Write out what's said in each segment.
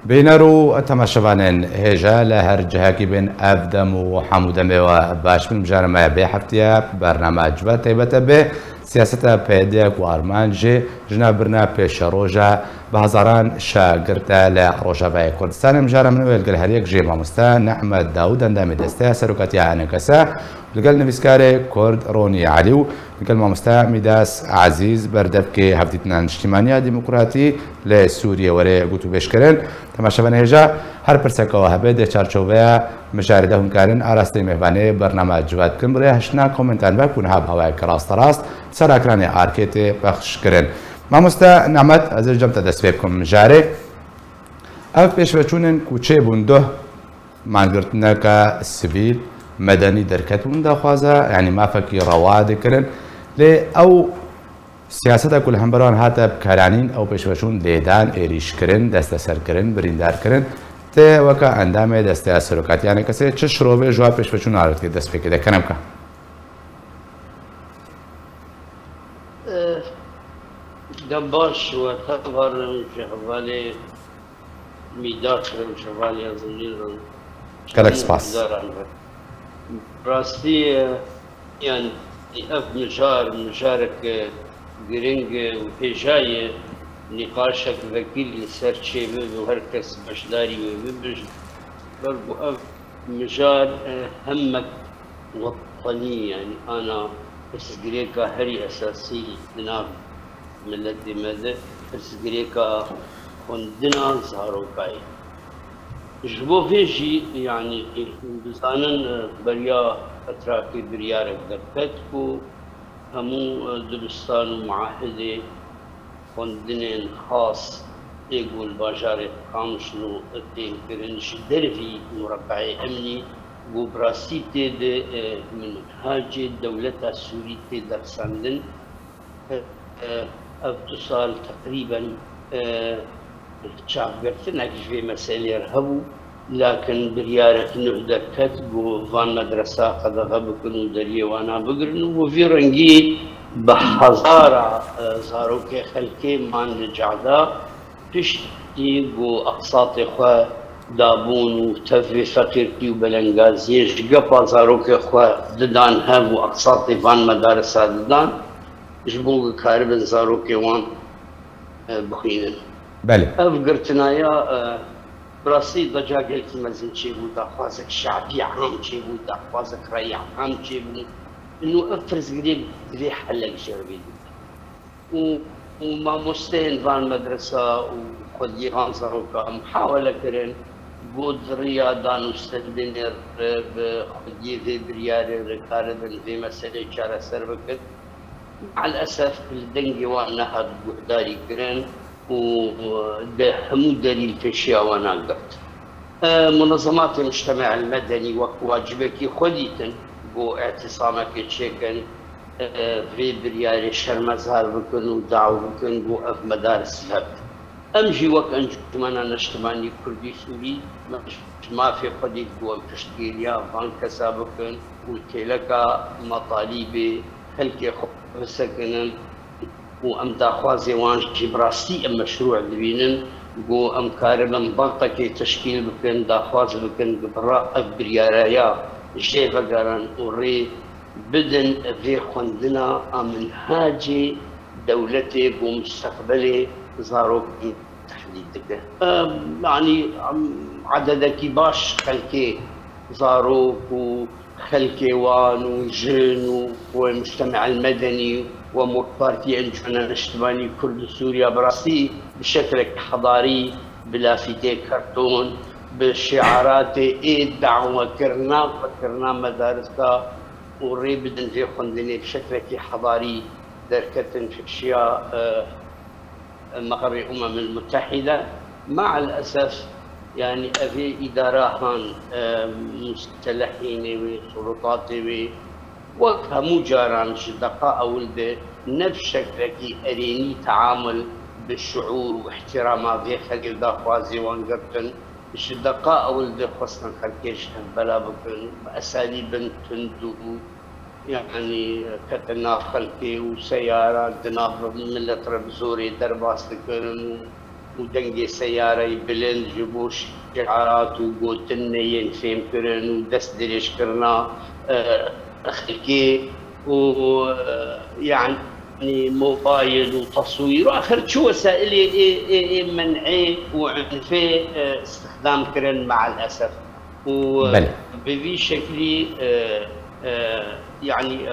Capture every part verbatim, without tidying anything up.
بينرو تماشبانين هجا لهر جهاكي بين أفدم وحمودم وباش من مجارمة بحفتيا برنامج بتيبت به سياسة بيديك وارمانجي جنابرنا بيش روجا بهزاران شاگرتا لروجا كردستان مجارم من ويلقل هريك جيما مستان نحمد داود اندامي دستا سروكاتي عنكسا لقل نفسكاري كرد روني عليو لقل مامستا ميداس عزيز بردبكي هفتتنا اجتماعية ديمقراطي لسوريا وري قوتو بيشكرن تماشبان هجا هر پرسکا و هبه ده چارچوبه مشارده هم کارن آراسته مهبانه برنامه جواد کن برای هشنا کومنتان بکن هب هوای کراست راست سر اکران آرکیت بخش کرن مامستا نعمت از جمت دست بکن مجاره اف پیش بچونن کوچه بونده مانگرتنا که سیویل مدنی درکت بونده خوازه یعنی ما فکی رواد کرن لی او سیاست کل همبران هاته بکارانین او پیشوشون لیدان ایریش کرن دست سر کرن بریندار کرن ته وکا اندام دست سرکات یعنی کسی چه شروع جواب پیشوشون آرد که دست بکیده کنم که دباش و خبر شغالی میداش شغالی از نیل کلک سپاس راستی یعنی اف مشار مشارک گرنگ و پیشای نقاشك وكيل سرچه و هر کس بشداری و بش برضو اف مجال همك وطني يعني انا اسقريكا هري اساسي بناء ملت ماذا اسقريكا خندنا زهروكاي جبو فيجي يعني بزانن بريا اتراكي بريارك دكتكو همو دبستان ومعاهده خندنين خاص يقول باجار قامشنو الدين كرنش درفي مربعي امني وبراسيتي دي من حاجة دولة السورية درساندن اتصال تقريبا شعبرتنا في مسائل يرهبوا لكن بريارك نهدى كتب وفان مدرسة قد غبكن ودريه وانا بقرن وفي رنجي بحزارة زاروكي خلكي مان الجعداء تشتي بو أقساط خوا دابون وتفي فقيرتي وبلنغازي جقبا زاروكي خوا ددان هاب وأقساط فان مدارسة ددان جبو كاربن زاروكي وان بخينن بله أفقرتنايا براسي ضجا قلت مزن شي بودا خوازك شعبي عام شي بودا خوازك رأي عام شي بودا انه افرز قريب ذي حلق شربي وما مستهن فان مدرسة وخذي غانصر محاولة كرن بود رياضان وستدنر بخذي ذي بريار ركاردن في مسألة شارع سربكت مع الأسف الدنجي وانا هاد بوحداري كرن وده همو دليل في الشيء وانا قلت منظمات المجتمع المدني وواجبك خذيتن بو اعتصامك تشيكن في برياري شرمزار بكن ودعو بكن بو اف مدارس الهبت امجي وك انجمنا نجتمعني كردي سوري ما في قديد بو تشكيليا بانك سابقن وتلك مطالب خلقي خبسكن وامدا خوازي وان جبراستي مشروع دبينن بو ام كاربن بلطكي تشكيل بكن دا خواز بكن براء اف برياريا جيفا قران وري بدن في خندنا من هاجي دولتي بمستقبلي زاروك تحديدك يعني عددك باش خلكي زاروك وخلكي وان وجن والمجتمع المدني ومقبارتي انجمنا الاجتماعي كرد سوريا براسي بشكل حضاري بلا فيدي كرتون بالشعارات ايه دعوة كرنا فكرنا مدارسها وريبدن في خندني بشكل حضاري دركة في اشياء مقر الامم المتحدة مع الاسف يعني افي ادارات مستلحين وسلطات وفهموا جاران شدقاء ولد نفس شكلك اريني تعامل بالشعور واحترام في خلق داخوازي وانقرتن الشدقاء ولد خصنا خلكيش بلا بكن اساليب تندو يعني كتنا خلكي وسيارة دناف ملة ربزوري درباس لكن ودنگی سیاره بلند جبو شعارات و گوتن ينفهم كرن ودست دريش كرنا خلقي ويعني موبايل وتصوير واخر شو وسائل منعي وعنفي استخدام كرن مع الاسف وبذي شكلي يعني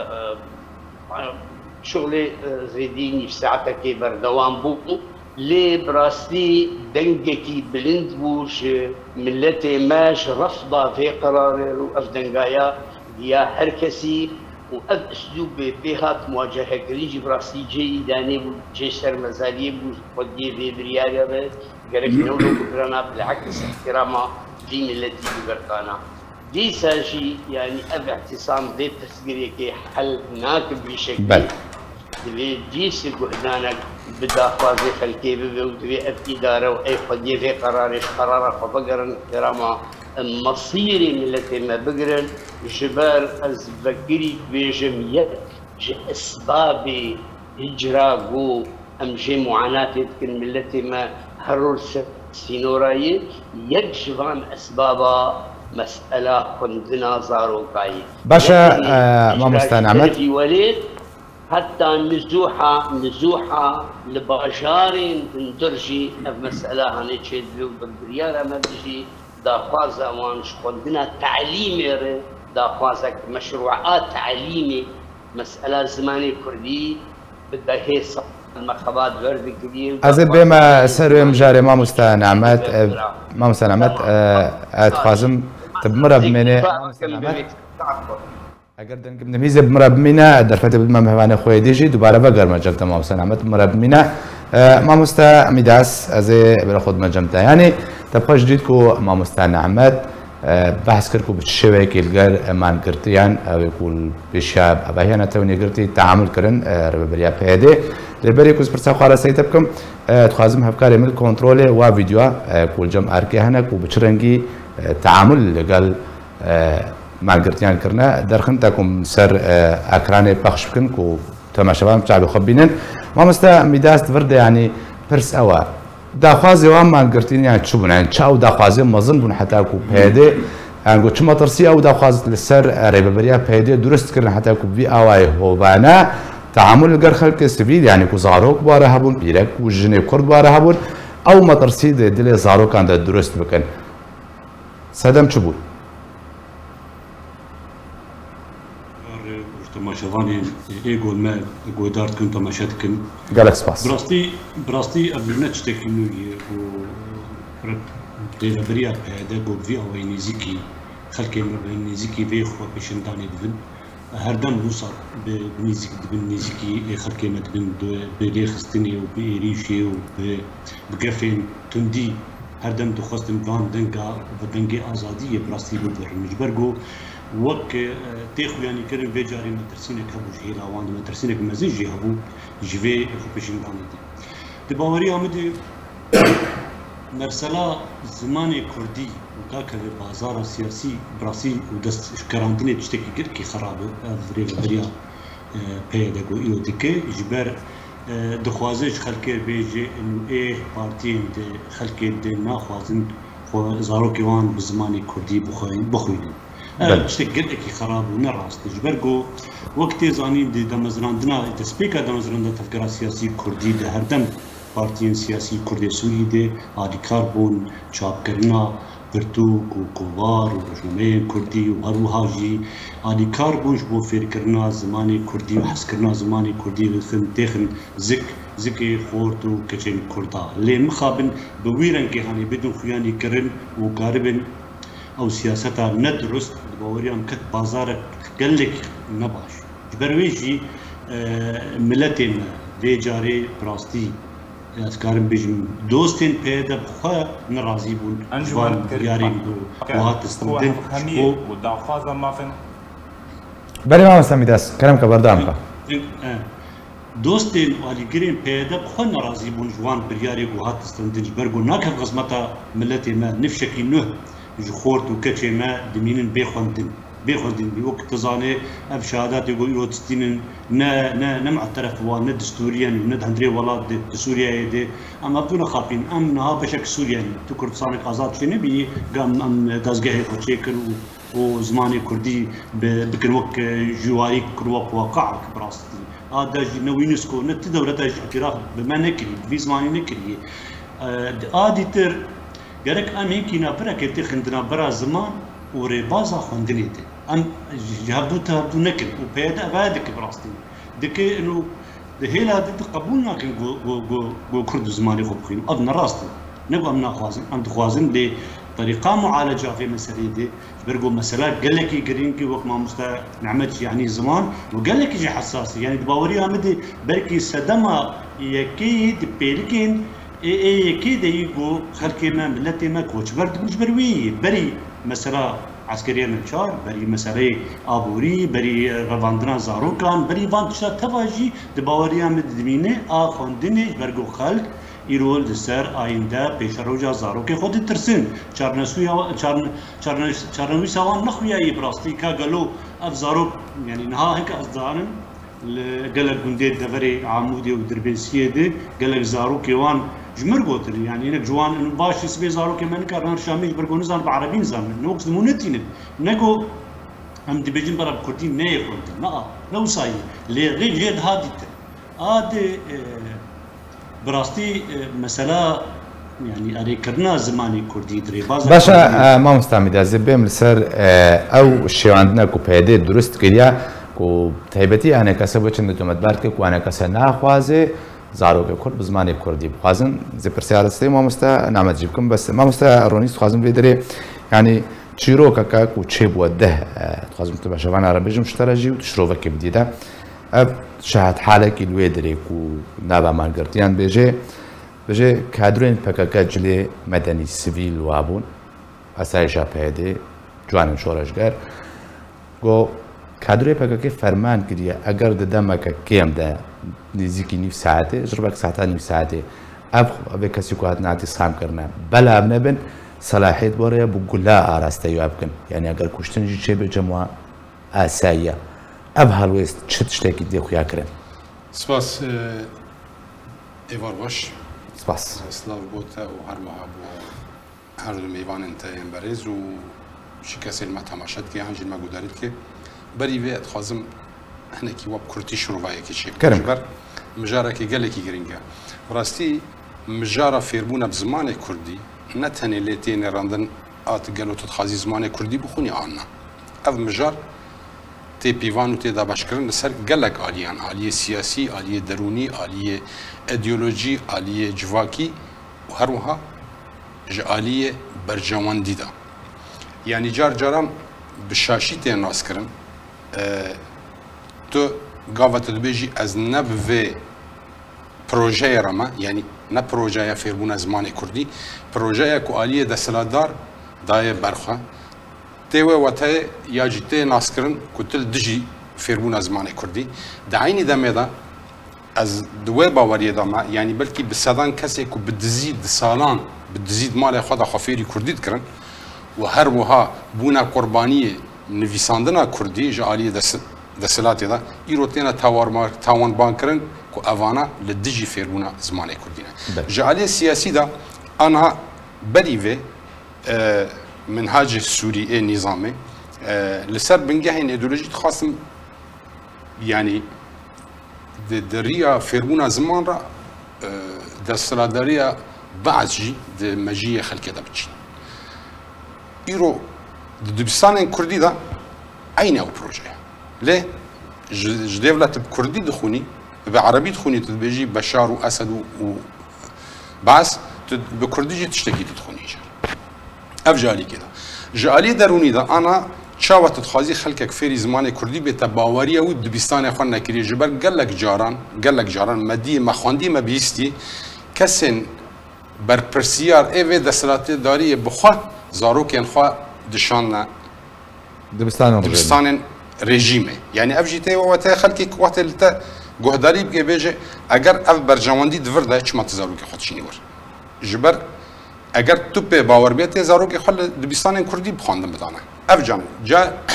شغلي زيديني في ساعتك بردوام بو لي براستي دنگكي بلند بوش ملتي ماش رفضة في قرار وقف دنگايا يا هركسي وأب أسلوب بيهات مواجهة كريجي براستي جي داني جي سرمزالي بوش ودي في برياريا بي قرق نولو بكرنا بالعكس احتراما دي ملتي بقرطانا دي ساجي يعني أب اعتصام دي تسقريكي حل ناكب بشكل دبي جيس الجهدانك بدا فازي خلكي ببي ودبي أب إدارة وأي قضية في قرارش قرارة فبقرن احتراما مصيري ملتي ما بقرن جبال أزبكري بيجم يك أسباب هجرة أم جي معاناة تكن ملتي ما هرول سينوراي يك جبان أسبابا مسألة كندنا زاروكاي باشا ما مستنعمت في وليد حتى نزوحة نزوحة لباشارين درجي بمسألة هنيتشي دلو بالبريارة ما بيجي داخوازا وانش كندنا تعليمي داخوازا مشروعات تعليمي مسألة زماني كردي بدها هي المخابات ورد كبير از بما سر مجاري ما مستنعمت ما مستنعمت اتخازم تبمر بمنه اگر دنگ نمیزه بمر بمنه در فتره ما مهوانه خوی دیجی دوباره بگر مجلت ما مستنعمت بمر بمنه ما مستعمداس از بر خود مجمتا يعني تبقى جديد كو ما مستنعمت بحث كركو بتشوي كيلغر مان كرتيان او يقول بشاب ابا هنا توني كرتي تعامل كرن ربريا بهدي لبري كوز برسا خارا سيتبكم تخازم هفكاري من كنترول و فيديو كل جم اركي هناك وبتشرنجي تعامل قال مان كرتيان كرنا درخنتكم سر اكراني بخش بكن كو تماشبان بتاع خبينن ما مستا ميداس تفرد يعني برس اوا داخوازي وام مان كرتين يعني تشوفون يعني تشاو داخوازي مظن بون حتى كو بهدي يعني قلت شما ترسي او داخواز للسر ريبريا بهدي درست كرنا حتى كو في اواي هوبانا تعامل الجر خلق السبيل يعني كو زاروك باره هبون بيرك وجني كرد باره هبون او ما ترسي دلي زاروك عند درست بكن سدم تشبول تماشاواني ايجول ما جودارت كنت تماشاتكن جالكس باس براستي براستي قبل نتشتكي نوي و ريبريا بهذا جو في او نيزيكي خلقي نيزيكي في خو بشنداني دبن هردم نوصل بنيزيك بنيزيكي خلقي ما دبن بلي خستني وبيريشي وبقفين تندي هردم دخستم فان دنگا ودنگي ازاديه براستي بودر مجبرجو وك تاخو يعني كرم في جاري مترسينك هبو جهيلا وان مترسينك مزيجي هبو جيفي خو بشنداني دي باوري عمدي مرسلا زماني كردي وكاكا في بازار سياسي براسي ودست شكراندني تشتكي كي خرابه فري بريا بيدغو ايو ديكي جبر دخوازش خلكي بيجي انه ايه بارتين دي خلكي دي ناخوازن خو زاروكي وان بزماني كردي بخوين بخوين تشتكي كي خراب ونراس جبرغو وقت زانين دي دمزراندنا تسبيكا دمزراندا تفكير سياسي كردي ده هردم پارتیان سیاسی کرد سوری ده آدیکار بون چاپ کرنا پرتوک و کووار و رجنامه کردی و هروها جی آدیکار بونش بو فیر کرنا زمانی کردی و حس کرنا زمانی کردی و خن تخن زک زکی خورد و کچن کردا لی مخابن بویرن که هانی بدون خیانی کرن و قاربن او سیاستا ندرست باوریان کت بازار گلک نباش جبرویجی ملتنا وی جاری براستی اسكارم بيجم دوستين بيدا بخا نرازي بون انجوان يارين دو وهات استندن و وداخوازا مافن بري ما مسميداس كلامك بردامك دوستين والي جرين بيدا بخا نرازي بون جوان برياري وهات استندن برغو ناكف غزمتا ملتي ما نفشكي نوه جو خورت وكاتشي ما دمينن بيخوندن بيخوندين بي وقت تزاني اف شهادات يقول يو تستين نا نا نمع الطرف وان دستوريا ند هندري ولا سوريا دي اما بدون خابين ام نها بشكل سوريا تو كردستان آزاد شنو بي قام ام دازگاه خوشيكل وزماني كردي بكن وك جواري كروك واقع براستي هذا نو يونسكو نت دولة اعتراف بما نكري في زماني نكري ادي تر قالك اميكي نابرا كتي خندنا برا زمان وريبازا خندنيتي ام جابدو تابدو نكل وبيدا بعدك براستي دكي انه هيلا قبولنا كن جو جو جو كرد زماني خوبخين ادنا راستي نبغى منا خوازن عند خوازن دي طريقه معالجه في مسألة دي برجو مسألة قال لك يقرينكي وقت ما مستا نعمت يعني زمان وقال لك يجي حساسي يعني دباوري عمدي بركي صدمه يكيد بيلكين اي اي يكيد يجو خلكي ما ملتي ما كوتش برد مش بروي بري مسألة عسكرية نشار بري مسألة ابوري بري رواندنا زاروكان بري فانتشا تواجي دباوري عمد دمينه اخوندني برجو خلق ایرول دسر آینده پیش روزا زارو که خود ترسن چارنسویا چارن چارن چارنوی سوان نخویایی براستی که گلو افزارو یعنی نها هنگ از دانن لقلق گنده دفری عمودی و دربنسیه ده قلق زارو کیوان جمر قوتر يعني انك جوان انه باش يسبي زارو كمان كان شامي برغو نزان بعربي نزان نوكس مونتين نكو ام دبجن برا كردي نه يقولت لا لو ساي لي غير جد هادي هادي براستي مسألة يعني أري كرنا زماني كردي دري بازا باشا ما مستعمد از بهم لسر او شی عندنا کو پیدا درست کردیا کو تایبتی انا کسب چند تو مدبرت کو انا کس نه خوازه زارو که کرد زمانی کردی بخوازن زی پرسیارستی ما مستا نعمت جیبکم بس ما مستا رونیست خوازم بدری يعني تشيرو كاكا كو تشيب وده تخازم تبع شبان عربي جم اشتراجي وتشروفه كبديده اب شاهد حالك الويدري كو نابا مانغرتيان بيجي بيجي كادرين بكاكا جلي مدني سيفيل وابون اسايشا بيدي جوان شورشگر گو كادري بكاكا فرمان كريا اگر ددمك كيم ده نزيكي نيف ساعته جربك ساعتين نيف ساعته اب ابي كسي كو ناتي سام كرنا بلا ابنبن صلاحيت بوريا بقول لا اراسته يابكن يعني اگر كشتن جي چه بجمع اسايا اب هالويست چتشتكي دي خويا كرن سپاس ايوار باش سپاس سلاف بوتا و هر محابو هر دو میوان انتایم بریز و شکست ما تماشات که هنجی ما گودارید که بری وی اتخازم هنکی واب کرتی شروعی که چه کرم بر مجاره که گله کی گرینگه راستی مجاره فیربونه بزمان کردی نه تنی لیتین راندن آت گلو تتخازی زمان کردی بخونی آنها اف مجار تی پیوان و تی دابش کردن سر گلک آلیان آلیه سیاسی آلیه درونی آلیه ایدئولوژی آلیه جواکی و هر وها جآلیه برجوان دیدا یعنی جار جارم بشاشی تی ناس کردن تو گاوت دبیجی از نبوه پروژه رما یعنی نه پروژه فیربون زمان کردی پروژه کو آلیه دستلادار دای برخه تیوه و تی یا جیته ناسکرن کتل دجی فیربون زمان کردی دعینی دمیدا از دوی باوری دما یعنی بلکی بسدان کسی کو بدزید سالان بدزید مال خدا خفیری کردید کرن و هر وها بونا قربانی نویساندنا کردی جالی دست دستلاتی دا ایروتینا تاوار تاوان بان کرن کو اوانا لدجی فیربونا زمان کردینه جالی سیاسی دا آنها بریوه منهاج سوری نظامه لسر بنجه این ایدئولوژی خاصم يعني دريا فيربونا زمان را دستلاداريا بعضي د مجيه خلق دبچ ايرو دبستان كردي دا عين او بروجي ليه جديفلت بكردي دخوني بعربي دخوني تبيجي بشار واسد و بعث بكردي تشتكي تدخوني افجالي كده جالي دروني دا انا شاوت تخازي خلقك فيري زمان كردي بتباوريه و دبستان خو نكري جبر قالك جاران قالك جاران مدي ما خواندي ما بيستي كسن بر برسيار ايفي دسلات داري بخوا زاروكن خو دشان دبستان دبستان رژیمه يعني افجيتي وقت خلقك وقت التا جهداري بيجي بيجي اگر اف برجواندي دفر دا چما تزاروك خودشيني ور جبر اگر تو به باور بیاد زاروک خال دبستان کردی بخواندم بدانه افجان جا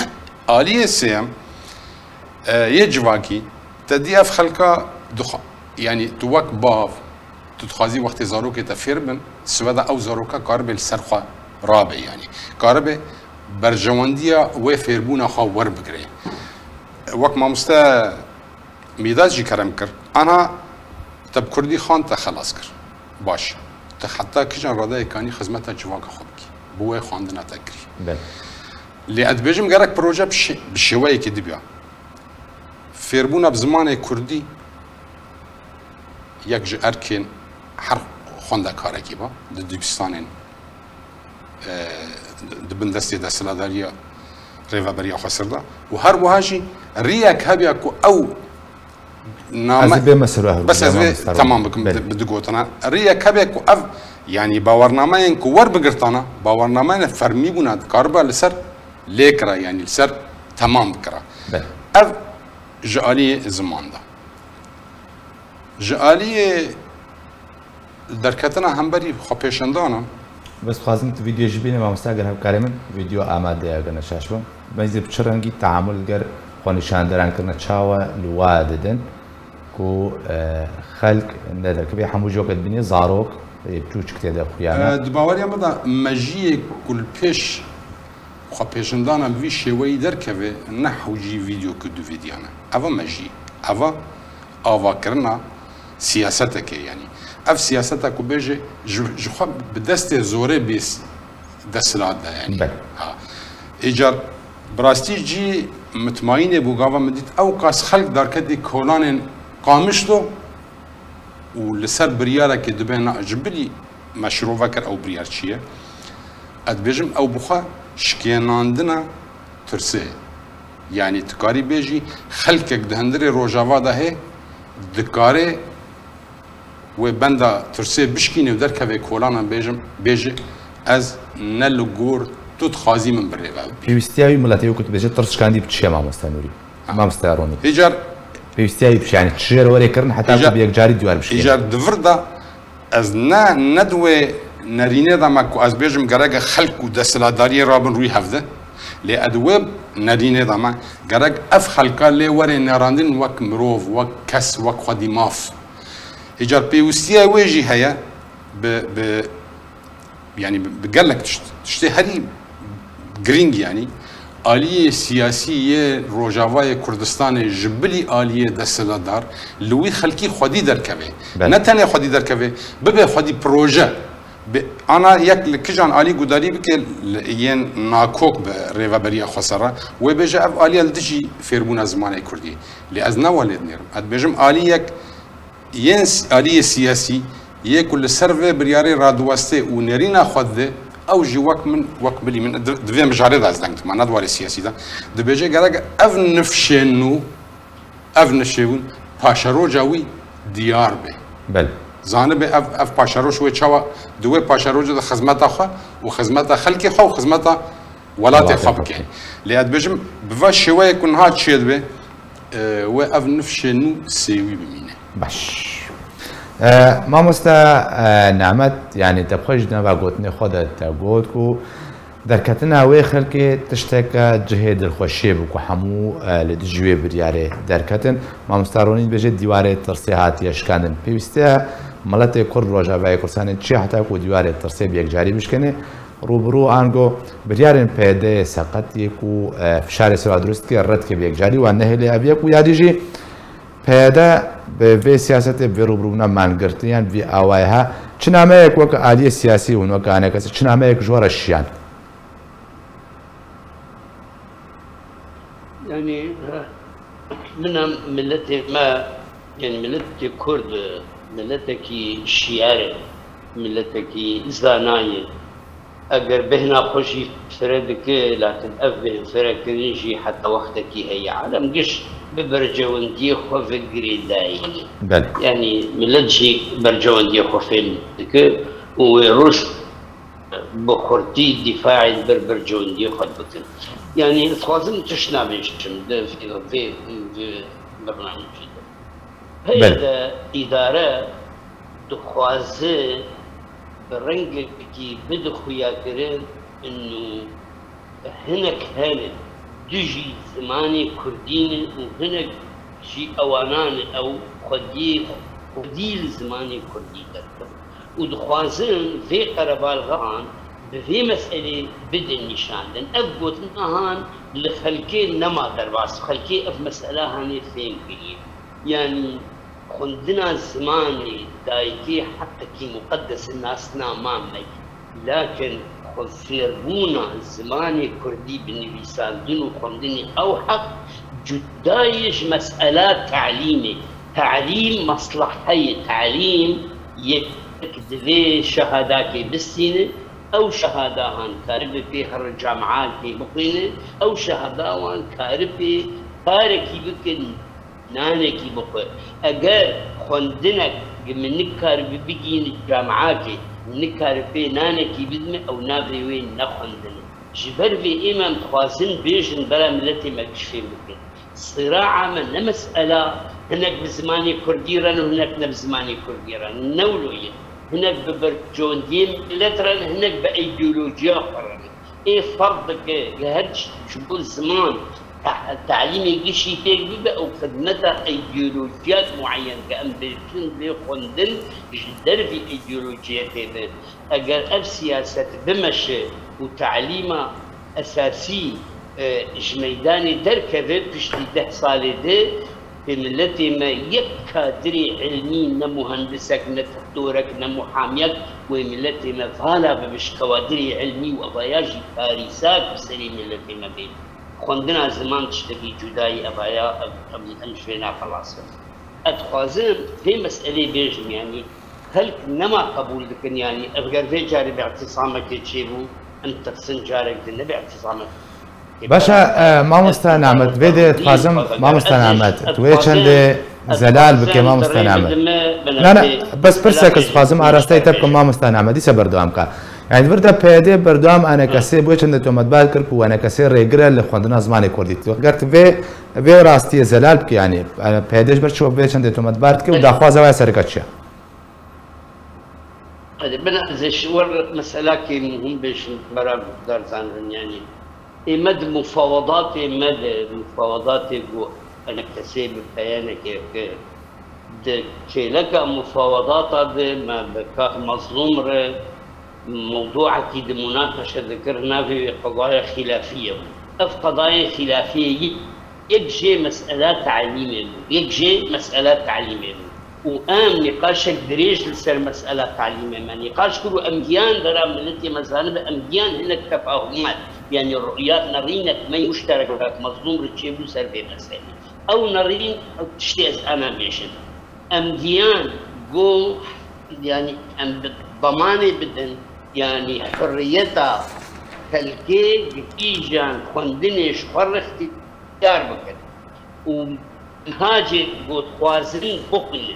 آلية سيم يجواكي تدي اف خلقا دخ يعني توك باف تتخازي وقت زاروك تفير من سودا او زاروكا كارب السرخه رابع يعني كارب برجوانديا وفيربونا خا ور بكري وقت ما مستا ميداجي كرم كر انا تب كردي خان تخلص كر باش حتى كيجان راداي كاني خدمتها جواك خبكي بو خواندنا تكري بله اللي ادبيجم قالك بروجا بالشوايه كي دبيا فيربونا بزمان كردي يك جي اركين حر خوندا كاركي با دبستانين دبن دستي دسلاداريا ريفا بريا خسردا وهر وهاجي رياك هبياكو او نعم بس تمام بدقوتنا رياك هبياكو اف يعني باورنامين كو ور بقرطانا باورنامين فرمي بونا كاربا لسر ليكرا يعني لسر تمام بكرا اف جالي زمان ده جالي دركتنا هم بري خبيشندانا بس خازم فيديو جبينه ما مستاجر هم كلامن فيديو آماده يا جنا شاشبم بنزل بشرنجي تعامل جر خانشان درن كنا تشاوا لواددن كو خلق ندر كبي حمو جوك الدنيا زاروك يبتوش كتير خويانا دباوريا مدا مجيء كل بيش خبيشندانا في شوي دركبه نحو جي فيديو كدو فيديونا أفا مجيء أفا أفا كرنا سياستك يعني اف سياستك وبيجي جو خو بدست زوري بيس دسلات يعني بل. ها ايجار براستي جي متماينه بوغاوا مديت او قاس خلق دار كدي كولان قامشتو ولسر برياله كدبنا جبلي مشروع فكر او بريار شيء ادبجم او بخا شكيناندنا ترسي يعني تكاري بيجي خلقك دهندري روجاوا ده هي دكاري و بندا ترسي بشكيني ودر كفي كولانا بيجم بيجي از نلقور توت خازي من بريفا بيستياوي ملاتي وكنت بيجي ترش كاندي بتشي ما مستنوري ما مستاروني ايجار بيستياوي بش يعني تشير وري كرن حتى بيك جاري دوار بشكي ايجار دفردا از نا ندوي نرينه دا ماكو از بيجم غرق خلق ودسلاداري رابن روي هفده لي ادوب نرينه دا ما غرق اف خلقا لي وري نراندن وك مروف وك كس وك خدي ماف ايجار بيوستيا ويجي هيا ب ب يعني بقال لك تشتي هري جرينج يعني آلية سياسية روجافاي كردستان جبلي آلية دسلادار لوي خلقي خدي دركبه نتاني خدي دركبه ببه خدي بروجه انا يك لكجان آلي قداري بك ين ناكوك بريفا بريا خسرة وبيجا اف آلية لدجي فيربونا زمان كردي لأزنا والد نيرم اد بيجم آلية ينس آلية سياسي يكل سرفه برياري رادواسته ونرينا خده او جي وك من وك بلي من دفيم جاري داز دانك ما ندوار السياسي ده دبيجي قالك اف نفشنو اف نشون باشارو جاوي ديار به بل زانه به اف اف باشارو شوي تشوا دوي باشارو جو خدمته خو وخدمته خلقي خو وخدمته ولاتي خبكي لاد بجم بفاش شويه يكون هاد شيد به اه و اف نفشنو سيوي بمينه باش آه ما مستا آه نعمت يعني تبخش دنا قوتني خدت قوتكو دركتنا وي خلقي تشتكى جهد الخشيب وحمو آه لدجوي برياري دركتن ما مستارونين بجد ديواري ترسيهات يشكاندن بيوستا ملاتي كل روجا باي كرسان تشي حتى كو ديواري ترسي بيك جاري بشكني روبرو انغو بريارين بيدي سقط يكو آه فشاري سوا درست كي رد كي بيك جاري وانهلي ابيكو ياديجي پیدا به سیاست به روبرونا منگرتیان وی آوایها چنامه یک وقت عالی سیاسی اون وقت آنها کسی چنامه یک جورشیان يعني من ملتي ما يعني ملتي كرد ملتك شيارة ملتك زاناية اگر بهنا خوشي فردك لا تنأفه فركنجي حتى وقتك هي عالم قش ببرجوندي خو فكري داي يعني ملتجي برجوندي خو فيلك وروس بخورتي دفاع بربرجوندي خو بكن يعني تخازن تشنا بيشم في في في برنامج هي اداره تخازن برنجك كي بدخو ياكرين انه هناك هانت دجي زماني كردين وهناك شي اوانان او خدي خدي زماني كردي دكتور ودخوازن في قربال غان بفي مسألة بدن نشان لأن أفقوت نهان لخلكين نما درباس خلكي أف مسألة هاني فين قريب يعني خندنا زماني دايكي حتى كي مقدس الناس نامامي لكن خفيربونا زماني كردي بالنبيسان دنو خندني أو حق جدايش مسألات تعليمي تعليم مصلحي تعليم يكدفي شهاداكي بالسنة أو شهادة كاربي في هر الجامعات في بقينة أو شهادة كاربي كاركي بكن نانكي بقى أجر خندنك من كاربي بيجين الجامعات من كاربي نانكي بدم أو نافي وين نخندنا جبر في إمام خوازن بيجن بلا ملتي ما كشفين بكن صراع من مسألة هناك بزماني كرديران وهناك بزماني كرديران نولوية هناك ببرجون ديم لترن هناك بأيديولوجيا قرن ايه فرضك هادش شبه الزمان التعليم يجيشي فيك بيبقى او خدمتها ايديولوجيات معينة كأمبريكين بي خندن جدر في ايديولوجيات هذا اگر اف سياسة بمشي وتعليمها اساسي جميداني دركبه بشتي ده صالي ده في ملتي ما يكادري علمي نمهندسك نتدورك نمحاميك وملتي ما فالا بمش كوادري علمي وأباياجي كاريسات بسري ملتي ما بين خندنا زمان تشتكي جداي أبايا أمشينا خلاص أتخازن في مسألة بيجم يعني هل نما قبول لكن يعني أبغر في جاري باعتصامك تشيبو أنت تسن جارك دنا باعتصامك باشا ما مستنعمت فيدي تخازم ما مستنعمت توي چند زلال بك ما مستنعمت لا لا بس برسك تخازم ارسته تبكم ما مستنعمت دي بردوام کا يعني بردا بيدي بردوام انا كسي بو چند تو مدبال كرب وانا كسي ريغرا لخوندنا زماني كردي تو قرت في في راستي زلال بك يعني انا بيديش برشو في چند تو مدبال كي ودا خوازه سركچيا هذا بنا زي شور مساله كي مهم باش برا دار زان يعني إمد مفاوضات إمد مفاوضات جو أنا كسب بيانك كيف ده كلك مفاوضات هذا ما بكاء مظلوم ر موضوع أكيد مناقشة ذكرنا في قضايا خلافية أف قضايا خلافية يجي مسألة تعليمية يجي مسألة تعليمية وقام نقاشك دريج لسر مسألة تعليمية ما نقاش كله أمجيان درا ملتي مزانب أمجيان هناك تفاهمات يعني الرؤيات نرينك ما يشترك مظلوم رتشيبو سر في مسألة أو نرين أو تشتيز أنا بيشن أمجيان جو يعني أم ضماني بدن يعني حريتها كالكي بإيجان خندنش حر اختيار بكن ومهاجي قد خوازرين بقل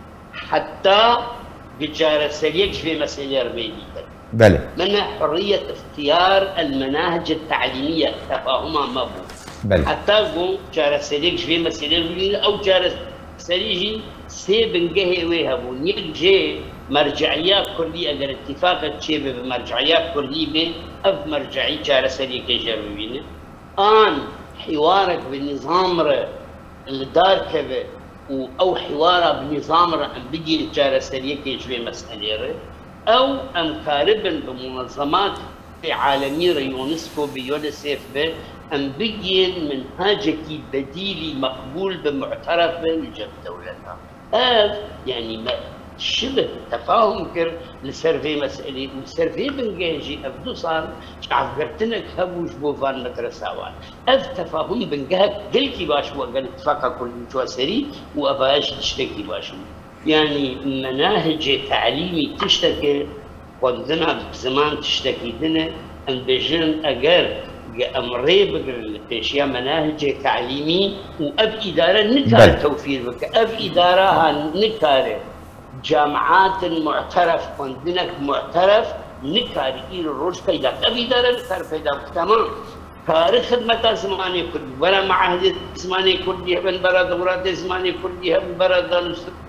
حتى بجارة سريك في مسألة ربيدي بلى منها حرية اختيار المناهج التعليمية تفاهمها ما بو بلى حتى قو جارة سريك في مسألة ربيدي أو جارة سريجي سيبن جهي ويهبون يجي مرجعيات كلية أجر اتفاق تشيب بمرجعيات كلية أف مرجعي جارة سريك جربينه آن حوارك بالنظام اللي دار كذا أو حواره بنظام أم بيجي جارة سريك يجي مسألة أو أم كاربن بمنظمات في عالمية يونسكو بيونسيف به أم بيجين منهاجكي بديلي مقبول بمعترف بجد دولتها أف يعني ما شبه تفاهم كر لسيرفي مسألة والسيرفي بنجاجي أفدو صار شعف قرتنك هبوش بوفان مدرساوان أف تفاهم بنجاك دلكي باشو أقل اتفاقا كل جواسري وأباش تشتكي باشو يعني مناهج تعليمي تشتكي وندنا بزمان تشتكي دنا أن بجن أجر أمري بقر بيشيا مناهج تعليمي وأب إدارة نكار توفير بك أب إدارة نكار جامعات معترف وندنك معترف نكار إير الروج پیدا أب إدارة نكار پیدا تمام كار خدمة زماني كردي ولا معاهدة زماني كردي هبن برا دورات زماني كردي هبن برا دانستر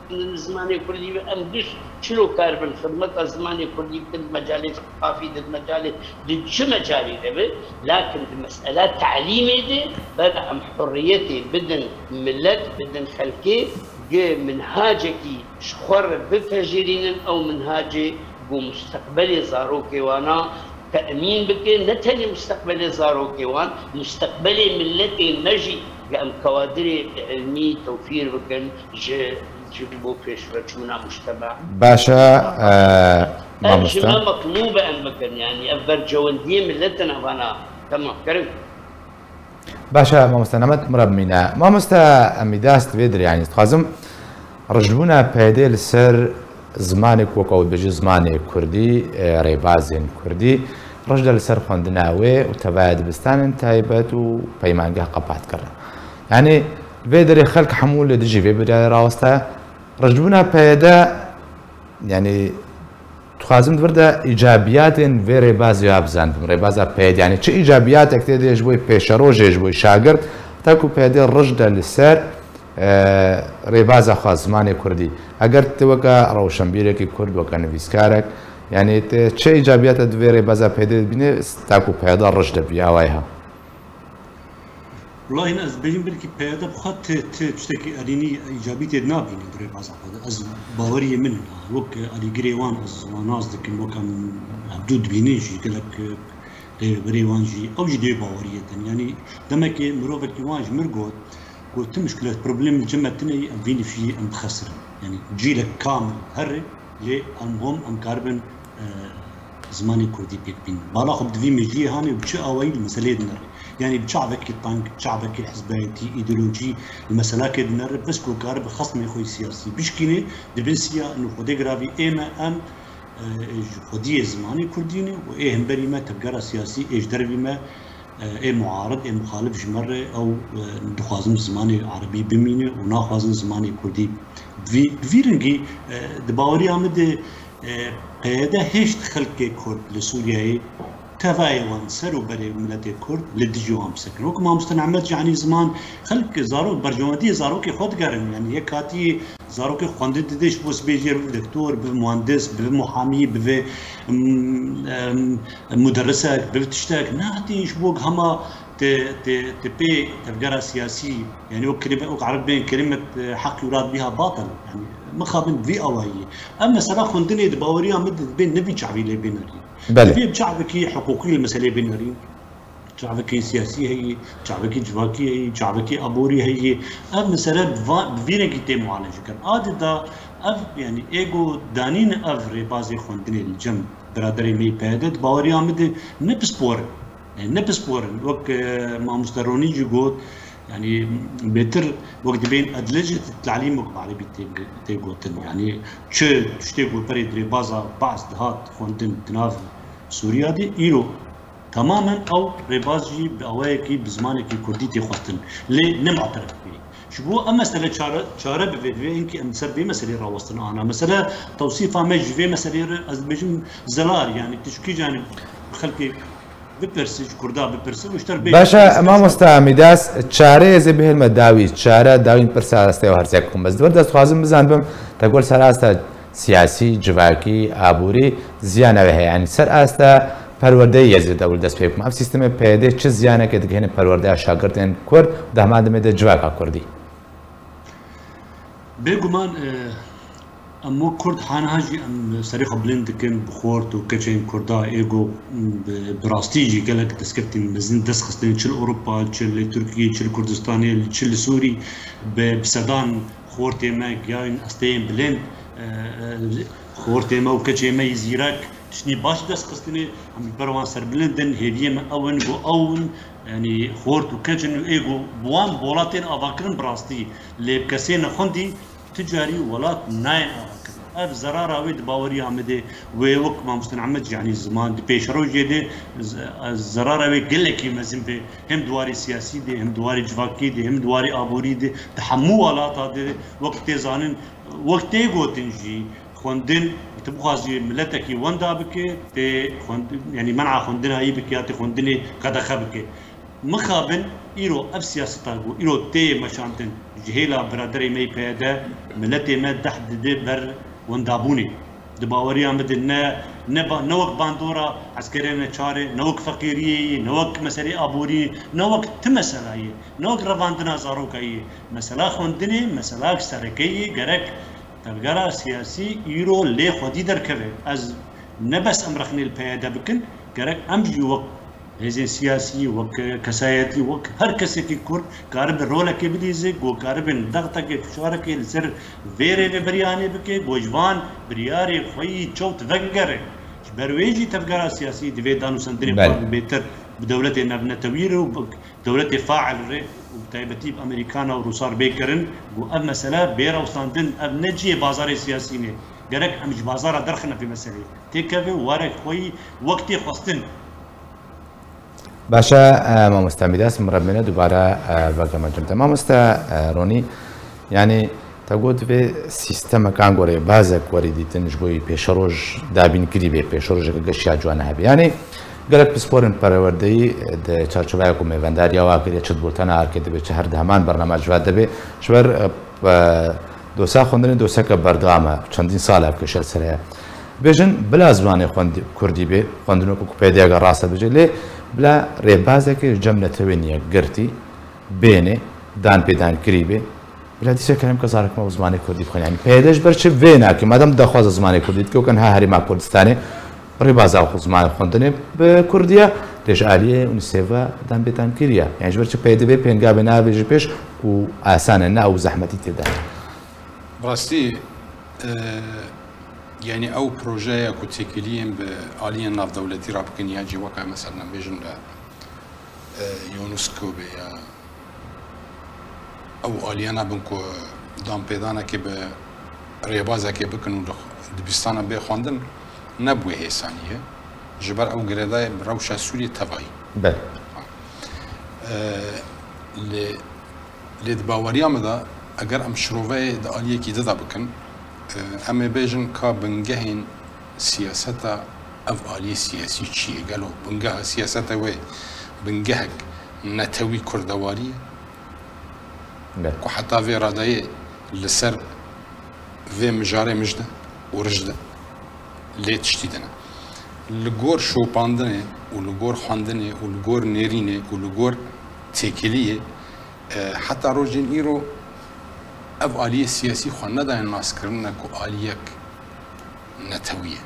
الزماني كردي ام قش شنو كاربن خدمه الزماني كردي في المجال الثقافي في المجال شو مجالي دبي لكن المساله تعليمي دي بدا ام حريتي بدن ملت بدن خلكي منهاجكي شخور بفجرين او منهاجي مستقبلي زاروكي وانا تأمين بك نتني مستقبلي زاروكي وان مستقبلي ملتي نجي قام كوادري علمي توفير بكن جيبوا فيش رجونا مجتمع باشا آه ما مستوى مطلوبة أن بكن يعني أفضل جوندية ملتنا وانا تمام كريم باشا ما مستنمت مرب منا ما مستا أميداس تبيدر يعني تخازم رجبونا بهدي السر زمانك وكود بجي زماني كردي ريبازين كردي رجل السر خوندناوي وتباعد بستان تايبت وبيمانجا قبعت كرا يعني بيدر خلق حمول دجي في بداية راوستا رجبونا بهدا يعني تخازم بردا ايجابيات في ريباز يابزان ريبازا بهد يعني شي ايجابيات اكتيد يجبوي بيشروج يجبوي شاگرد تاكو بهدي الرجل السر آه ريبازا خاص زماني كردي اگر توكا روشنبيرك كرد وكا نفيسكارك يعني تشي ايجابيات في ريبازا بهدي بيني تاكو بهدا الرجل بياوايها والله هنا از بيجين بركي بهذا بخط تشتكي اريني ايجابيتي نابيني دري بازا هذا از باوريه من وك اري جريوان از وناس دك وكان حدود بينيجي قال لك بريوان جي او جي دي باوريه يعني دمك مروفك يواج مرغوت قلت مشكله بروبليم جمعتني فيني في ام خسر يعني جيلك كامل هري لي المهم ام كاربن زماني كردي بيك بين بالا خد في مجي هاني بتش اويل مساله يعني بشعبك الطنك بشعبك الحزبيتي ايديولوجي المساله كدنر بس كو كارب خصم يخوي سياسي بشكيني دبنسيا انه خدي غرابي ايما ام خدي زماني كرديني وايه همبري ما تبقرا سياسي ايش دربي ما ايه معارض ايه مخالف جمره او دخوازم زماني عربي بمينه وناخوازم زماني كردي في فيرنجي دباوري عمد قياده هيش خلق كرد لسوريا تفايوان سرو بري ملت كرد لدجو هم سكن وكما مستنعمت يعني زمان خلق زارو برجومدي زاروكي خود قرن يعني يكاتي زاروكي خوند ددش بوس بيجير دكتور بمهندس بمحامي بف مدرسه بتشتاق ناتيش بوق هما ت ت تبي تفجر سياسي يعني وكلمه وعربين كلمه حق يراد بها باطل يعني ما خابن في اواي اما صراحه الدنيا دباوريا مد بين نبي شعبي لي بينري بلى في شعبك حقوقي المساله بينري شعبك سياسي هي شعبك جواكي هي شعبك ابوري هي اما مساله فينك تي معالجه كان اد دا اف يعني ايجو دانين افري بازي خوندني الجنب برادري مي بادت باوريا مد نبسبور نبسبور وقت ما مستروني جوت يعني بيتر وقت بين ادلجه التعليم وقبالي بتيجوتن يعني شو تشتغل بري دري بازا بعض هات خوندن تناف سوريا دي ايرو تماما او ريبازجي باوايكي بزمانكي كرديتي خوتن ليه نمعترف فيه شبو اما مساله شاره شاره بفيديو انكي ام سبي مساله راوستنا انا مساله توصيفها مج في مساله از بجم زلار يعني تشكي جانب خلقي ببرسج كردا ببرسج واشتر باشا ما مستعمداس تشاري زي به المداوي تشاره داوين برسا استي وهرزكم بس دور دست خازم بزن بم تقول سر استا سياسي جواكي ابوري زيانه به يعني سر استا پرورده یزید دول دست پیکم اف سیستم پیاده چه زیانه که دیگه پرورده شاگردان کرد ده ماده میده جواکا کردی بگمان امو کرد حانهاجی ام سریخ بلند کن بخورت و کچین کردا ایگو براستیجی گلک دسکتی مزن دست خستنی چل اروپا چل ترکیه چل کردستانی چل سوری بسدان خورت ما گیاین استین بلند خورت ما و کچین ما زیرک شني باش دست خستني عم يبروان سر بلندن هديه من اون جو اون يعني خورت وكجن ايجو بوان بولاتين افاكرن براستي اللي بكسين خندي تجاري ولات ناين افاكرن اف زراره ويد باوري عمدي ووك ما مستنعمت يعني زمان دي بيشرو جدي الزراره وي قلكي مزن به هم دواري سياسي دي هم دواري جواكي دي هم دواري ابوري دي تحمو ولات دي وقت زانن وقت ايجو تنجي خوندن تبغازي ملتك وندا بك تي خوند يعني منع خوندنا هي بك يا تي خوندني قد خبك مخابن إيرو أف سياسة إيرو تي مشانتن جهيلا برادري مي بيدا ملتي ما تحت بر وندابوني دباوريا مدن نبا نوك باندورا عسكرينا تشاري نوك فقيري نوك مسألة أبوري نوك تمسلاي نوك رفاندنا زاروكاي مسألة خوندني مسألة سركي جرك تلقرا سياسي إيرو لي خدي دركبه از نبس أمرخني البيدا بكن جرك أمجي وقت هزين سياسي وك كسايتي وك هر كسي في كور كارب رولا كي بديزي جو كارب ضغطه كي فشاره كي سر فيري برياني بكي بوجوان برياري خوي تشوت فقر برويجي تفقرا سياسي دي دانو سندري بيتر بدولتي نبنا توير ودولتي فاعل وتايبتي بامريكانا وروسار بيكرن جو اب مساله بيرا وساندن اب نجي بازار سياسي جرك امج بازار درخنا في مساله تيكافي وارك خوي وقتي خصتن باشا ما مستعمداس مربنا دوباره بقى ما جمت ما مستا روني يعني تقول في سيستم كان غوري بازك وريدي تنجبوي بيشروج دابين كريبي بيشروج قشيا جوانا هبي يعني قالك بسبورن باروردي د چارچوبای کو میونداریا واقعی چت بولتنا ارکید به چهر دهمان برنامج واد به شبر دوسا خوندن دوسا که بردامه چندین سال کشل سره بجن بلا زبان خوند کردی به خوندن کو پیدیا راسته بجلی بلا ربازه که جمله توینیه گرتی بینه دان پیدان کریبه بلا دیسه کلام که زارک ما زمانی کردی بخون یعنی پیداش برچه وینا که مادام دخواز زمانی کردی که کن ها هری ما کردستانه ربازه خو زمان خوندن به کردیا ليش عالية ونسيفا دام بيتان كيريا يعني جبرت بيدي بي بين قابنا بيجي بيش وآسانا أو زحمتي تدان براستي آه يعني أو بروجيا كوتيكليين بعالية ناف دولتي رابكن يجي وقع مثلا بيجن آه يونسكو بيا أو آليانا بنكو دام بيدانا كي بريبازا كي بكنو دبستانا بي خواندن نبوي هيسانية جبر او غريداي روشا سوري تبعي بله آه ل لدباوريا مدا اگر ام شروفه د اليه کی ددا بکن آه ام بيجن کا بنگهين سياستا اف اليه سياسي چي قالو بنگه سياستا و بنگهك نتوي كردواري بله کو حتى في راداي لسر في مجاري مجده ورجده ليت شتيدنا لگور شوپاندنه و لگور خواندنه و لگور نرینه و لگور تکلیه حتی روزین ایرو اف آلیه سیاسی خواه نداین ناس کرنه که آلیک نتویه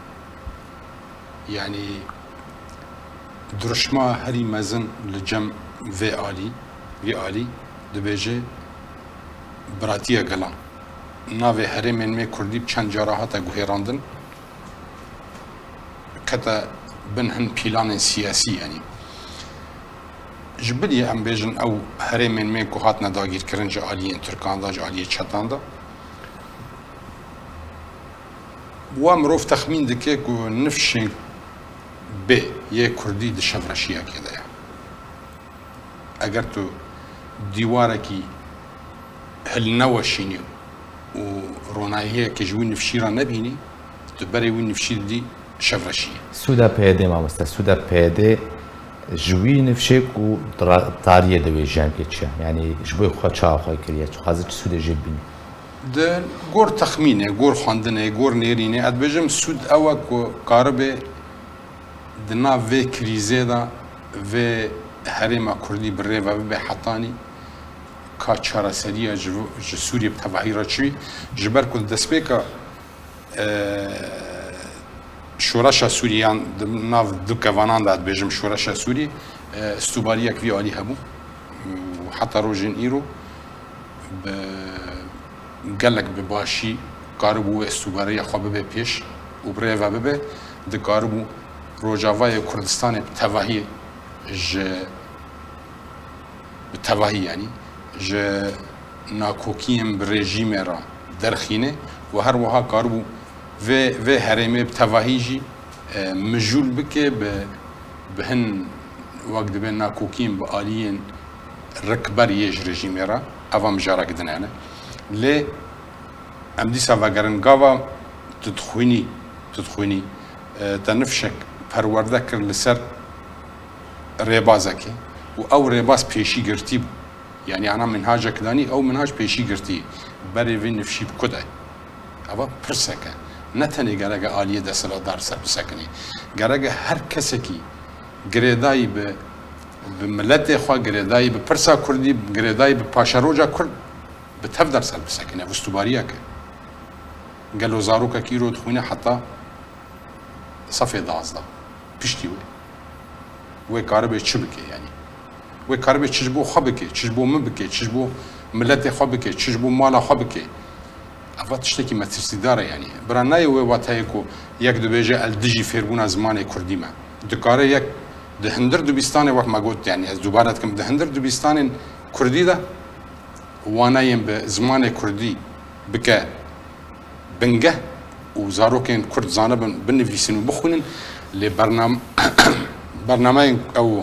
یعنی درشما هری مزن لجم وی آلی وی آلی دبیجه براتیه گلان ناوی هری من می کردی چند جاراحاتا گوهراندن كتا بنهن بيلان سياسي يعني جبلي ام بيجن او هري من ميكو هاتنا داغير كرن جاليين تركان دا جاليه چتان دا وامروف تخمين دكي كو نفشي ب يه كردي د شفرشيا كده يعني اگر تو ديواركي هل نوشيني و رونايه كجوين نفشيرا نبيني تبري وين نفشير دي شفرشي سودا بيدي ما مستا سودا بيدي جوي نفشك و طاريه دوي جام كيتشا يعني جبوي خو تشا خو كريا خازت سودا جيبين ده غور تخمينه غور خواندنه غور نيرينه اد بجم سود اوا كو قاربه دنا في كريزه دا في حريم كردي بريفا به حطاني كا چارا سريا جو سوريا بتبعيرا چوي جبر كل دسبيكا اه شورشا سوريان ناف دوكا فانان داد بيجم شورشا سوري استوباريا كفي علي هبو وحتى روجين ايرو قالك بباشي قاربو استوباريا خببه بيش وبريفا ببه دي قاربو روجافاي كردستان بتواهي ج بتواهي يعني ج ناكوكيم بريجيم را درخينه وهر وها قاربو و و هرمه بتواهیجی مجول بکه به بهن وقت بین ناکوکیم با آلیین رکبر یج رژیم را اوام جارا کدنانه لی ام دیسا وگرن گاوا تدخوینی تدخوینی تنفشک پرورده کر لسر ریبازکی و او رباس پیشی گرتی يعني انا منهاج كداني او منهاج بيشي قرتي بري في نفشي بكده اوا برسكه نتني قالك آلية دسلا دار سر بسكني قالك هر كسكي قريداي ب بملتي خو قريداي ببرسا كردي قريداي بباشاروجا كرد بتفدر سر بسكني واستوبارياك قالوا زاروكا كيرو تخوينه حتى صفي دازدا بشتي وي وي كاربي تشبكي يعني وی کار به چشبو خواب که چشبو من بکه چشبو ملت خواب که چشبو مال خواب که افات تشتکی مترسی داره یعنی برای و واتای کو یک دو بیجه الدیجی فربون از زمان کردی ما دکاره یک دهندر دوبیستان وقت ما گفت یعنی از دوباره کم دهندر دوبیستان کردی ده وانایم به زمان کردی بکه بنگه و زاروکین کرد زانه بنویسن و بخونن لبرنامه برنامه او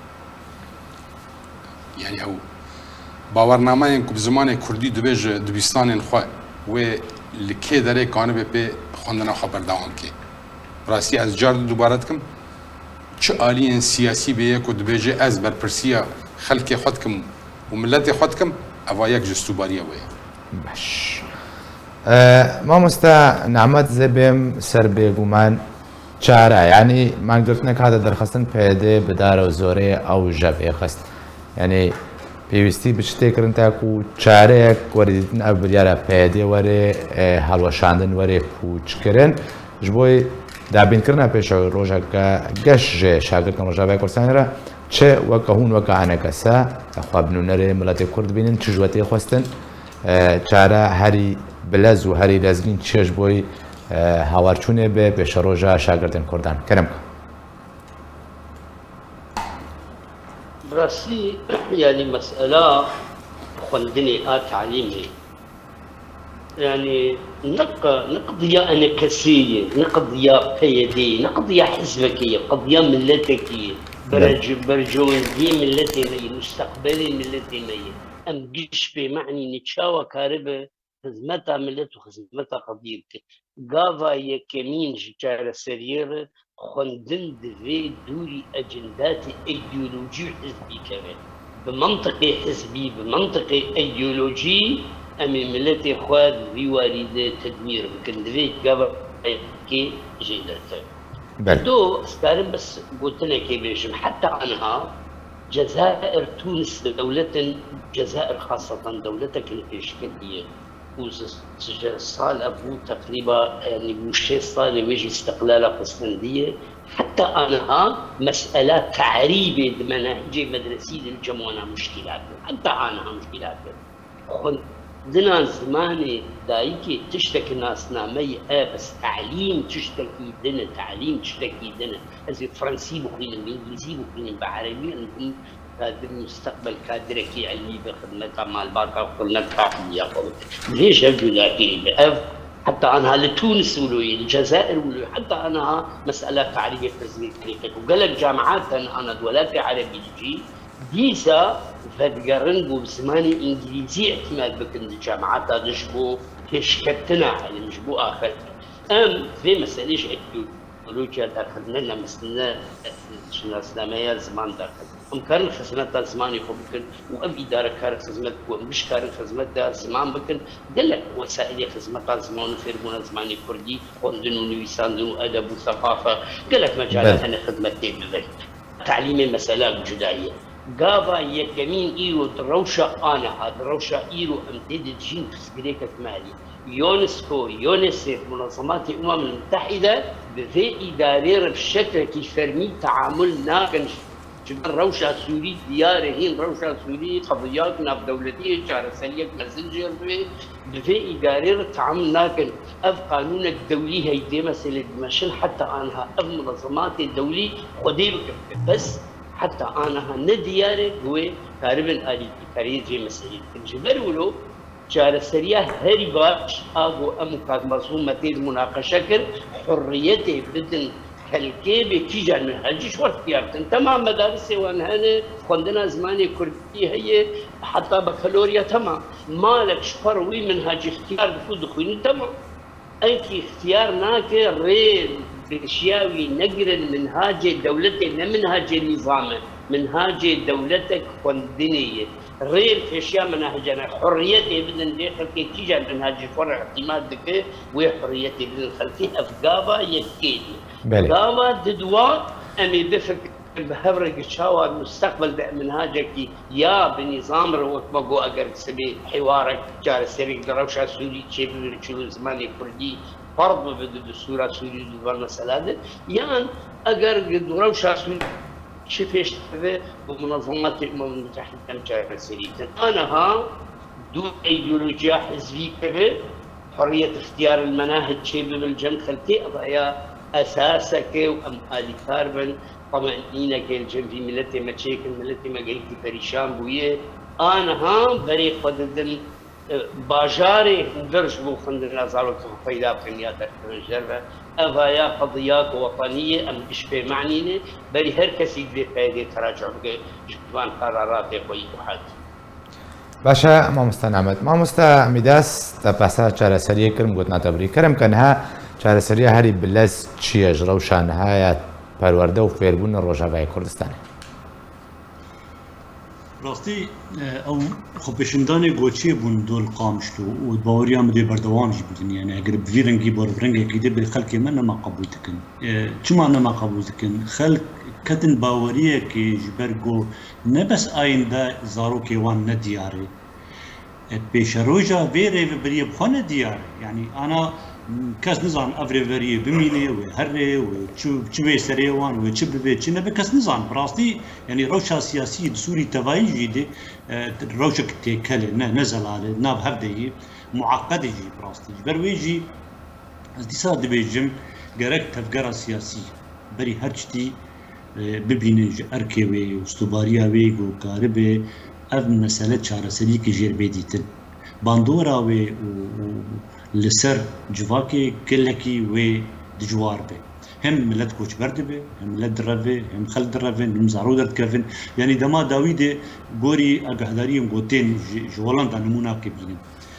يعني او باورنامه ينكو بزمان كردي دبيج دبيستان خو و لكي داري كان بي خوندنا خبر دوام كي راسي از جار دوبارتكم چه آلين سياسي بيه كو دبيج از برپرسيا خلقي خودكم وملتي خودكم اوا يك جستوباريا وي باش أه ما مستا نعمت زبم سر بيگومان چاره يعني ما قلتنك هذا درخستن پیده بدار و زوره او جبه خست يعني بيوستي بشتي كرن تاكو چارك ورديتن ابريارا پیده وره هلوشاندن وره پوچ کرن جبوي دابين کرنا پیش روجا کا گش شاگرد کن روجا بکرسان را چه وکهون وک عنکسا اخو بنونره ملت کرد بینن چجوتی خوستن چاره هری بلز و هری لزگین چش بوی هاورچونه به پیش روجا شاگردن کردن کرم براسي يعني مسألة خندني آ تعليمي يعني نق نقضية أنكسية نقضية قيدية نقضية حزبكية قضية ملتكية برج برجون دي ملتي مي مستقبلي ملتي مي أم جيش بمعني نتشاوى كاربة خدمتها ملت وخدمتها قضيتك قافا يكمين جار سرير خندن دفي دوري أجندات أيديولوجي حزبي كمان بمنطقي حزبي بمنطقي أيديولوجي أمي ملتي خواد في والد تدمير ممكن دفي قافا كي جيدرتها دو استعلم بس قلت لك بيجم حتى عنها جزائر تونس دولة جزائر خاصة دولتك الإشكالية وصال أبو تقريبا يعني مش صار ويجي استقلال قسطندية حتى أنها مسألة تعريبة مناهج مدرسية للجمعنا مشكلات حتى أنها مشكلات دنا زماني دايكي تشتكي ناس نامي اه بس تعليم تشتكي دنا تعليم تشتكي دنا هذه فرنسي بخلين الانجليزي بخلين بعربي انهم كادر مستقبل كادركي علمي بخدمتها مال باقة وخدمتها حلية ليش هبدو لاقي بأف حتى أنها لتونس ولوي الجزائر ولوي حتى أنها مسألة تعريبية تزميل طريقك وقالك جامعات أنا دولات عربي تجي ديسا فدقرنقو بزماني انجليزي اعتماد بكن الجامعات هذا جبو كشكتنا على مجبو اخر ام في مسألة ايديولوجيا دار خدمنا مثلا شنو اسلامية زمان دار ام كان خدمتها زمان يخو بكن وام ادارة كار خدمت ومش كار خدمتها زمان بكن قالك وسائل خدمتها زمان وفيرمونا زمان كردي خوندن ونويساندن وادب وثقافة قالك مجالات انا خدمتي بذلك تعليم المسألة الجدائية قافا يكمين إيرو دروشة أنا هذا دروشة إيرو أمتدد جين خسبريك مالي يونسكو يونسيف منظمات الأمم المتحدة بذي إدارير بشكل كي فرمي تعاملنا كان جبر روشة سوري ديار هين روشة سوري قضيات ناف دولتية شعر سليك مسنجر بذي إدارير تعاملنا كان أف قانون الدولي هيدي مسألة مشن حتى أنها أف منظمات الدولي خدي بس حتى أنا نديارك هو تقريبا آلي كاريجي مسألة الجبر ولو جار سريع هري باش أبو أم كاد مصوم متير مناقشة كر حريته بدن كالكي بكي جان من هالجي شو اختيارتن تمام مدارس وانهن خندنا زماني كردي هي حتى بكالوريا تمام مالك شفروي من هالجي اختيار بفوز دخولين تمام أي اختيار ناكر ريل بشياوي نقرن منهاج دولتي لا منهاج نظامه منهاج دولتك خندنيه ريل في اشياء مناهجنا حريتي بدن داخل كي تيجي منهاج فرع اعتماد دك وحريتي بدن خلفي افقابا يكيد قابا ددوا امي بفكر بهبرق شاوى المستقبل منهاجك يا بنظام روك بقو اقر سبي حوارك جار سريك دروشا سوري تشيب شلو زماني كردي فرض بدو دستور سوري دو مسألة يعني اقر دروشا سوري شفيش بمنظمات الامم المتحده جار سريك انا ها دون ايديولوجيا حزبيه كبير حريه اختيار المناهج شيء بالجنب خلتي قضايا اساسك وام هذه كاربن طمأنينة كالجن في ملتي ما تشيكل ملتي ما قلتي بريشان بويه أنا ها بريق فددن باجاري درج بو خندن لازالو تفيدا بقنيات الجربة أفايا قضيات وطنية أم إشبه معنينة بري هر كسي دي قيدي تراجع بقى جبان قرارات يقوي وحد باشا ما مستنعمت ما مستعمداس تباسا چارە سەریە کرم گوتناتە بری کەرم کەنها چارە سەریە هەری بلەس چیەژ ڕەوشانهایە پەروەردە و فێربوون ڕۆژاوای کوردستان راستی او خب پیشندان گوچی بون دول قامشتو و باوریام دی بردوام جی بودن یعنی اگر بویرنگی بار برنگی کیده به خلک من نما قبول تکن چما نما قبول تکن خلک کتن باوریه که جبرگو نه بس آینده زارو کیوان ندیاره پیش روجا ویره و بریه بخونه دیاره یعنی انا کس نزان افریوری بمینه و هره و چوبه سریوان و چوبه به چه نبه کس نزان براستی یعنی روشا سیاسی دسوری توایی جیده روشا کتیکله نه نزلاله ناب هفدهی معقده جی براستی برویجی از دیسا دبیجم گرک تفگرا سیاسی بری هرچتی ببینه ارکوی و استوباریاوی و کاربه اف مسئله چاره سری که جیر بیدیتن باندوراوی و لسر جواكي كلكي و دجوار به هم ملت كوش برد به هم ملت درفه هم خل درفه هم زارو درد كفن يعني دما داويد غوري اگهداريم گوتين جولان دا نمونا كبينين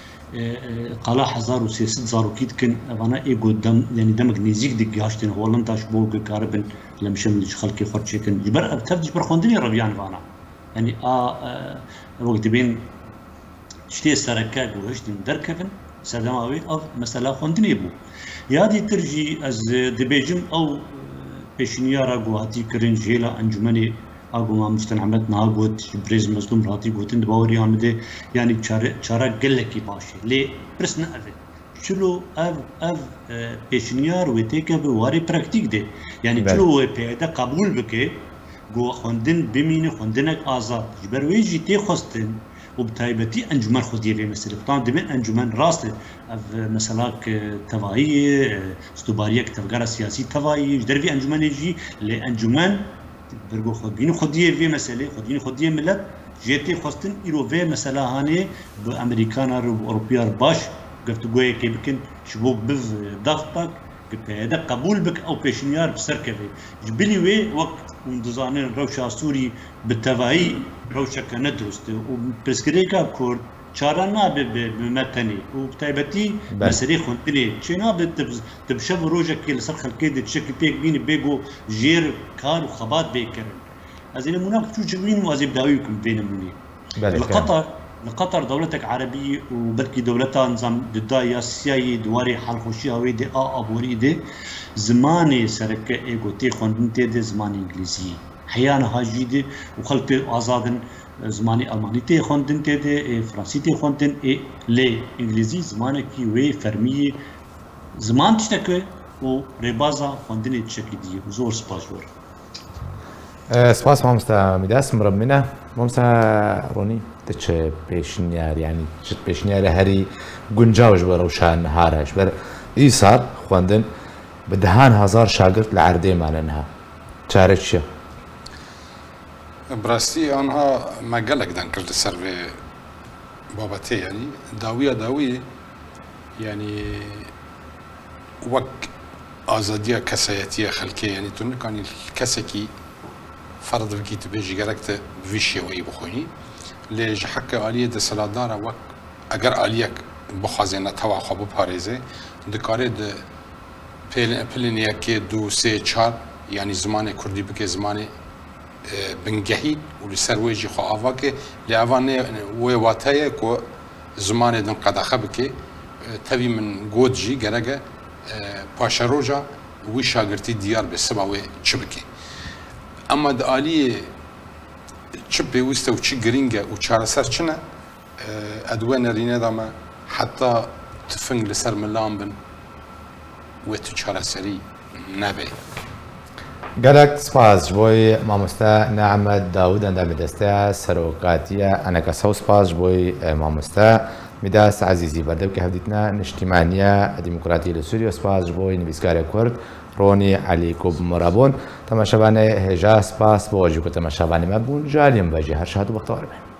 قالا هزار و سيست زارو كيد كن انا اي قدام يعني دمك نزيك دي گاشتن هولند تاش بو كاربن لمشم خلقي خرچ كن جبر تفج بر خوندني ربيان وانا يعني ا وقت بين شتي سركا گوشتن دركفن سلاماوي او مثلا خوندني بو يادي ترجي از دبيجم او بيشنيارا گوهاتي كرن جيلا انجمني اگو ما مستنعمت ناغوت بريز مظلوم راتي گوتن دباوري آمده يعني چاره چاره گلكي باشه لي برسن اوه چلو او او بيشنيار و تيكا بواري پراكتيك ده يعني چلو پیدا قبول بكه گو خوندن بمين خوندنك آزاد جبر ويجي تي خستن وبتايبتي انجمن خوديه في مثل طبعا دمن انجمن راس مثلا توائي استوباريه تفكار سياسي توائي دربي انجمن يجي لانجمن برغو خودين خوديه في مساله خودين خوديه ملت جيتي خستن ايرو في مساله هاني بامريكان اوروبيار باش قلت جوي كي يمكن شبوك بف ضغطك هذا قبول بك او بيشنيار بسركبي جبلي وي وقت وندزانين روشا سوري بالتوائي روشا كندرست وبرسكريكا كورد شارنا بمتني وبتايبتي مسري خنتني شنو تبشب روجا كي لسر خلكي تشكي بيك بين بيجو جير كار وخبات بيكر هذه المناق شو جمين وازيب داويكم بين مني لقطر لقطر دولتك عربية وبركي دولتها نظام ضدها سياسي دواري حال خوشي هوي دي ا ابوري دي زماني سركه ايغو تي خوندن تي دي زماني انجليزي حيانا هاجي دي وخلق ازادن زماني الماني تي خوندن تي دي فرنسي تي خوندن اي لي انجليزي زمانه كي وي فرمي زمان تشتكي و ريبازا خوندن تشكي دي زور سباسور سپاس مامستا میداس مرمنه مامستا رونی تچ پیشنیار یعنی چت پیشنیار هری گنجاوش بر روشان هارش بر ایثار خواندن بدهان هزار شاگرد لعرده مالنها چارچ براستی آنها مقالك دان کرد سر به بابته يعني داوية داوية يعني وك آزادية كسياتية خلقية يعني تنكاني الكسكي فرض بكي تبيجي قرقت بفيشي وي بخوني ليش حكا آلية دي سلادارة وك اگر آليك بخوازينا توا خواب باريزي دكاري دي پلنیا که دو سه چهار یعنی زمان کردی بکه زمان بنگهی و لسر ویجی خو آوا که لیوانه وی واتایه که زمان دن قداخه بکه تبی من گود جی گرگه پاشا روژا وی شاگرتی دیار به سبا وی چه بکه اما دا آلیه چه پیوسته و چی گرینگه و چاره سر چنه ادوه نرینه دامه حتی تفنگ لسر ملام بن و تو چاره سری نبه گلک سپاس بوی ماموستا نعمت داود اندام دسته سروقاتیه انا کسو سپاس بوی ماموستا میداس عزیزی بردم که هفدیتنا نشتیمانیه دموکراتی لسوری سپاس بوی نویسگار کرد رونی علی کوب مرابون تماشاوانه هجا سپاس بوجو که تماشاوانه مبون جالیم باجی هر شهادو بختار به